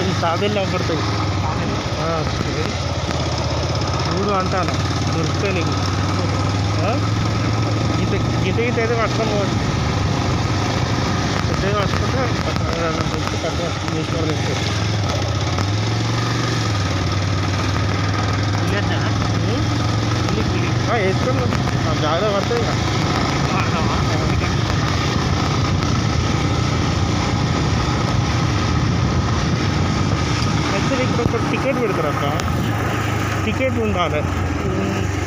ఈ తాబేళ్ళు అవ్వబడతాయి చూడు అంటాను దొరుకుతాయి నీకు గీత గీత గీత అయితే పట్టుకొని పోవచ్చు పెద్దగా పట్టుకుంటే కట్ట వేసుకోవడం తెచ్చారు వేసుకోండి జాగ్రత్త పడుతుంది యాక్చువల్లీ ఇక్కడ ఒక టికెట్ పెడతారు అక్క టికెట్ ఉండాలి